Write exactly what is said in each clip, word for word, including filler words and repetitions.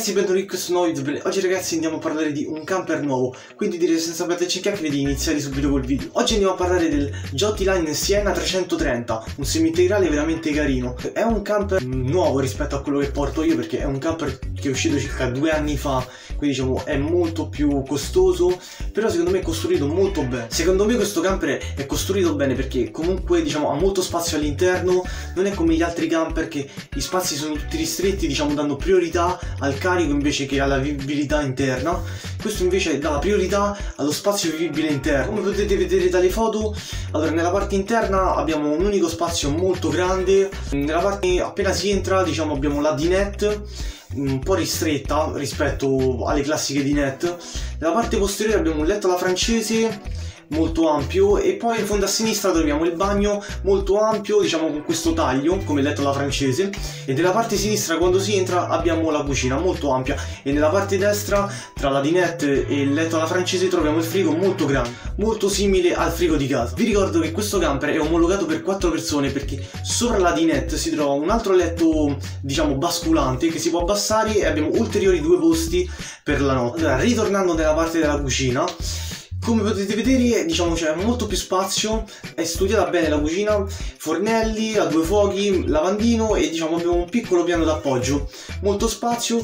ragazzi, benvenuti in questo nuovo video. Oggi ragazzi andiamo a parlare di un camper nuovo, quindi direi senza perderci chiacchiere di iniziare subito col video. Oggi andiamo a parlare del Jotiline Sienna trecentotrenta, un semi-integrale veramente carino. È un camper nuovo rispetto a quello che porto io, perché è un camper che è uscito circa due anni fa, quindi diciamo è molto più costoso, però secondo me è costruito molto bene. Secondo me questo camper è costruito bene perché comunque diciamo ha molto spazio all'interno, non è come gli altri camper che gli spazi sono tutti ristretti, diciamo danno priorità al carico invece che alla vivibilità interna. Questo invece dà la priorità allo spazio vivibile interno. Come potete vedere dalle foto, allora nella parte interna abbiamo un unico spazio molto grande, nella parte appena si entra diciamo abbiamo la dinette un po' ristretta rispetto alle classiche dinette. Nella parte posteriore abbiamo un letto alla francese molto ampio e poi in fondo a sinistra troviamo il bagno molto ampio, diciamo con questo taglio come il letto alla francese, e nella parte sinistra quando si entra abbiamo la cucina molto ampia, e nella parte destra tra la dinette e il letto alla francese troviamo il frigo molto grande, molto simile al frigo di casa. Vi ricordo che questo camper è omologato per quattro persone perché sopra la dinette si trova un altro letto diciamo basculante che si può abbassare e abbiamo ulteriori due posti per la notte. Allora, ritornando nella parte della cucina, come potete vedere diciamo c'è molto più spazio, è studiata bene la cucina, fornelli a due fuochi, lavandino e diciamo abbiamo un piccolo piano d'appoggio, molto spazio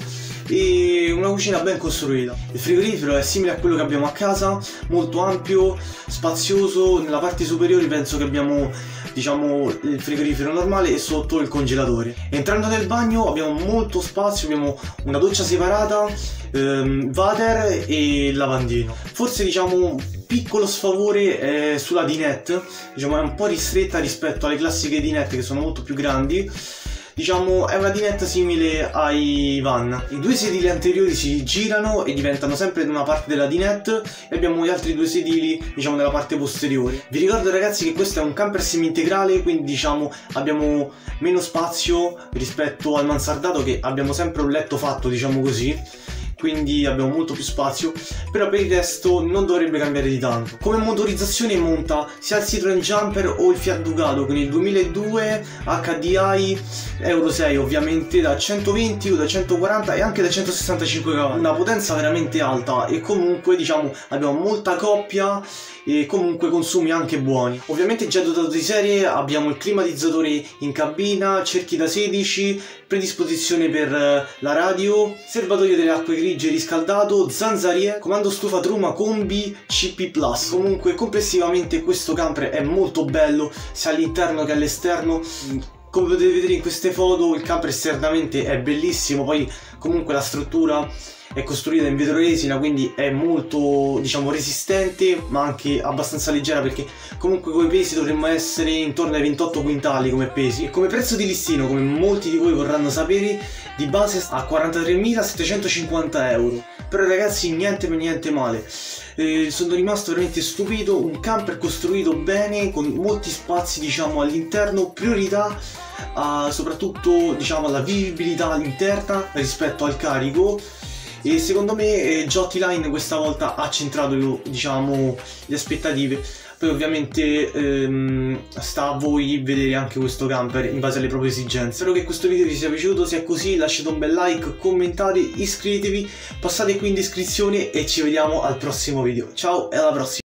e una cucina ben costruita. Il frigorifero è simile a quello che abbiamo a casa, molto ampio, spazioso. Nella parte superiore penso che abbiamo diciamo il frigorifero normale e sotto il congelatore. Entrando nel bagno abbiamo molto spazio, abbiamo una doccia separata, ehm, water e lavandino. Forse diciamo un piccolo sfavore eh, sulla dinette, diciamo è un po' ristretta rispetto alle classiche dinette che sono molto più grandi. Diciamo è una dinette simile ai van. I due sedili anteriori si girano e diventano sempre in una parte della dinette e abbiamo gli altri due sedili diciamo nella parte posteriore. Vi ricordo ragazzi che questo è un camper semi-integrale, quindi diciamo abbiamo meno spazio rispetto al mansardato che abbiamo sempre un letto fatto diciamo così, quindi abbiamo molto più spazio, però per il resto non dovrebbe cambiare di tanto. Come motorizzazione monta sia il Citroen Jumper o il Fiat Ducato con il duemiladue H D I Euro sei, ovviamente da centoventi o da centoquaranta e anche da centosessantacinque cavalli, una potenza veramente alta e comunque diciamo abbiamo molta coppia e comunque consumi anche buoni. Ovviamente già dotato di serie abbiamo il climatizzatore in cabina, cerchi da sedici, predisposizione per la radio, serbatoio delle acque grigie riscaldato, zanzariere, comando stufa Truma Combi C P plus. Comunque complessivamente questo camper è molto bello sia all'interno che all'esterno. Come potete vedere in queste foto il camper esternamente è bellissimo, poi comunque la struttura è costruita in vetro resina, quindi è molto diciamo resistente ma anche abbastanza leggera, perché comunque come pesi dovremmo essere intorno ai ventotto quintali come pesi. E come prezzo di listino, come molti di voi vorranno sapere, di base a quarantatremilasettecentocinquanta euro, però ragazzi niente per niente male. Eh, sono rimasto veramente stupito, un camper costruito bene con molti spazi diciamo all'interno, priorità a, soprattutto diciamo alla vivibilità interna rispetto al carico. E secondo me eh, Jotiline questa volta ha centrato diciamo le aspettative. Poi ovviamente ehm, sta a voi vedere anche questo camper in base alle proprie esigenze. Spero che questo video vi sia piaciuto, se è così lasciate un bel like, commentate, iscrivetevi, passate qui in descrizione e ci vediamo al prossimo video. Ciao e alla prossima!